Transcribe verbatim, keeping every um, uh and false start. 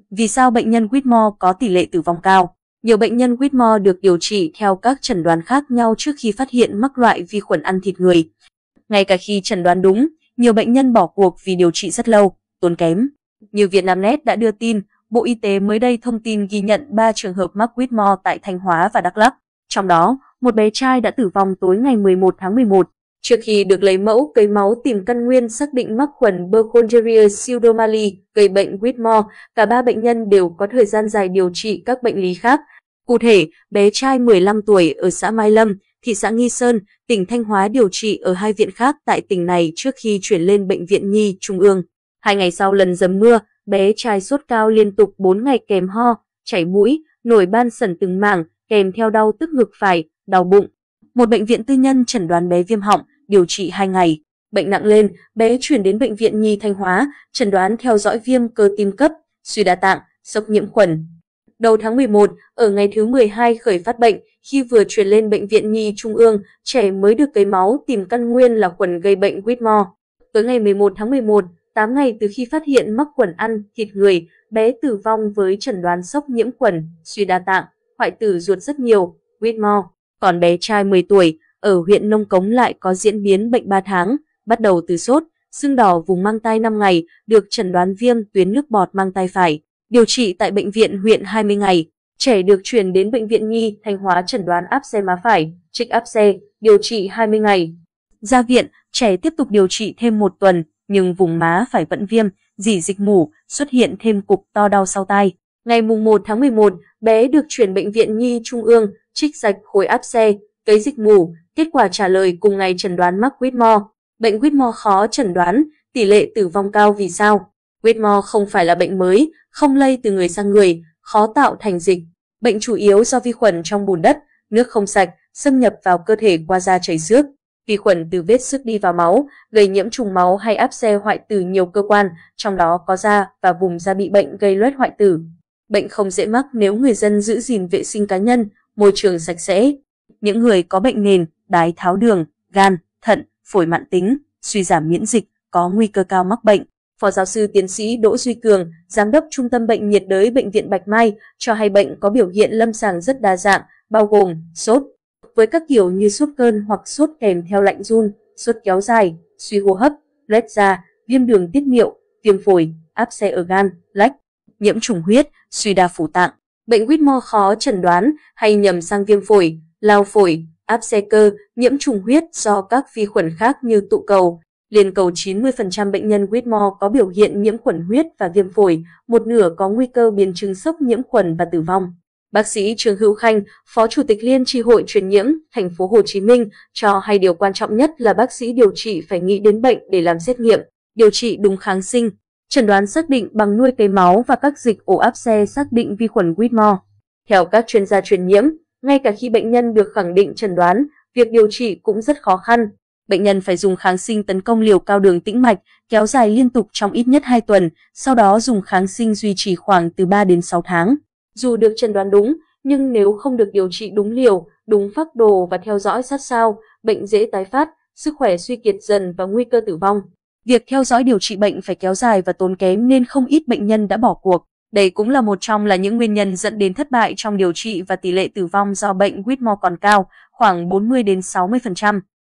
vì sao bệnh nhân Whitmore có tỷ lệ tử vong cao? Nhiều bệnh nhân Whitmore được điều trị theo các chẩn đoán khác nhau trước khi phát hiện mắc loại vi khuẩn ăn thịt người. Ngay cả khi chẩn đoán đúng, nhiều bệnh nhân bỏ cuộc vì điều trị rất lâu, tốn kém. Như Vietnamnet đã đưa tin, Bộ Y tế mới đây thông tin ghi nhận ba trường hợp mắc Whitmore tại Thanh Hóa và Đắk Lắk. Trong đó, một bé trai đã tử vong tối ngày mười một tháng mười một. Trước khi được lấy mẫu cấy máu tìm căn nguyên xác định mắc khuẩn Burkholderia pseudomallei gây bệnh Whitmore, cả ba bệnh nhân đều có thời gian dài điều trị các bệnh lý khác. Cụ thể, bé trai mười lăm tuổi ở xã Mai Lâm, thị xã Nghi Sơn, tỉnh Thanh Hóa điều trị ở hai viện khác tại tỉnh này trước khi chuyển lên Bệnh viện Nhi Trung ương. Hai ngày sau lần dầm mưa, bé trai sốt cao liên tục bốn ngày kèm ho, chảy mũi, nổi ban sẩn từng mảng, kèm theo đau tức ngực phải, đau bụng. Một bệnh viện tư nhân chẩn đoán bé viêm họng, điều trị hai ngày. Bệnh nặng lên, bé chuyển đến Bệnh viện Nhi Thanh Hóa, chẩn đoán theo dõi viêm cơ tim cấp, suy đa tạng, sốc nhiễm khuẩn. Đầu tháng mười một, ở ngày thứ mười hai khởi phát bệnh, khi vừa chuyển lên Bệnh viện Nhi Trung ương, trẻ mới được cấy máu tìm căn nguyên là khuẩn gây bệnh Whitmore. Tới ngày mười một tháng mười một, tám ngày từ khi phát hiện mắc khuẩn ăn thịt người, bé tử vong với chẩn đoán sốc nhiễm khuẩn, suy đa tạng, hoại tử ruột rất nhiều, Whitmore. Còn bé trai mười tuổi, ở huyện Nông Cống lại có diễn biến bệnh ba tháng, bắt đầu từ sốt, sưng đỏ vùng mang tai năm ngày, được chẩn đoán viêm tuyến nước bọt mang tai phải. Điều trị tại bệnh viện huyện hai mươi ngày, trẻ được chuyển đến Bệnh viện Nhi Thanh Hóa chẩn đoán áp xe má phải, trích áp xe, điều trị hai mươi ngày. Ra viện, trẻ tiếp tục điều trị thêm một tuần, nhưng vùng má phải vẫn viêm, rỉ dịch mủ, xuất hiện thêm cục to đau sau tai. Ngày mùng một tháng mười một, bé được chuyển Bệnh viện Nhi Trung ương, trích rạch khối áp xe, cấy dịch mủ, kết quả trả lời cùng ngày chẩn đoán mắc Whitmore. Bệnh Whitmore khó chẩn đoán, tỷ lệ tử vong cao vì sao? Whitmore không phải là bệnh mới, không lây từ người sang người, khó tạo thành dịch. Bệnh chủ yếu do vi khuẩn trong bùn đất, nước không sạch, xâm nhập vào cơ thể qua da chảy xước. Vi khuẩn từ vết xước đi vào máu, gây nhiễm trùng máu hay áp xe hoại tử nhiều cơ quan, trong đó có da và vùng da bị bệnh gây loét hoại tử. Bệnh không dễ mắc nếu người dân giữ gìn vệ sinh cá nhân, môi trường sạch sẽ. Những người có bệnh nền, đái tháo đường, gan, thận, phổi mãn tính, suy giảm miễn dịch có nguy cơ cao mắc bệnh. Phó giáo sư tiến sĩ Đỗ Duy Cường, Giám đốc Trung tâm Bệnh nhiệt đới Bệnh viện Bạch Mai, cho hay bệnh có biểu hiện lâm sàng rất đa dạng, bao gồm sốt, với các kiểu như sốt cơn hoặc sốt kèm theo lạnh run, sốt kéo dài, suy hô hấp, loét da, viêm đường tiết niệu, viêm phổi, áp xe ở gan, lách, nhiễm trùng huyết, suy đa phủ tạng. Bệnh Whitmore khó chẩn đoán hay nhầm sang viêm phổi, lao phổi, áp xe cơ, nhiễm trùng huyết do các vi khuẩn khác như tụ cầu. Liên cầu chín mươi phần trăm bệnh nhân Whitmore có biểu hiện nhiễm khuẩn huyết và viêm phổi, một nửa có nguy cơ biến chứng sốc nhiễm khuẩn và tử vong. Bác sĩ Trương Hữu Khanh, Phó Chủ tịch Liên chi hội truyền nhiễm thành phố Hồ Chí Minh cho hay điều quan trọng nhất là bác sĩ điều trị phải nghĩ đến bệnh để làm xét nghiệm, điều trị đúng kháng sinh, chẩn đoán xác định bằng nuôi cấy máu và các dịch ổ áp xe xác định vi khuẩn Whitmore. Theo các chuyên gia truyền nhiễm, ngay cả khi bệnh nhân được khẳng định chẩn đoán, việc điều trị cũng rất khó khăn. Bệnh nhân phải dùng kháng sinh tấn công liều cao đường tĩnh mạch, kéo dài liên tục trong ít nhất hai tuần, sau đó dùng kháng sinh duy trì khoảng từ ba đến sáu tháng. Dù được chẩn đoán đúng, nhưng nếu không được điều trị đúng liều, đúng phác đồ và theo dõi sát sao, bệnh dễ tái phát, sức khỏe suy kiệt dần và nguy cơ tử vong. Việc theo dõi điều trị bệnh phải kéo dài và tốn kém nên không ít bệnh nhân đã bỏ cuộc. Đây cũng là một trong là những nguyên nhân dẫn đến thất bại trong điều trị và tỷ lệ tử vong do bệnh Whitmore còn cao, khoảng bốn mươi đến sáu mươi phần trăm.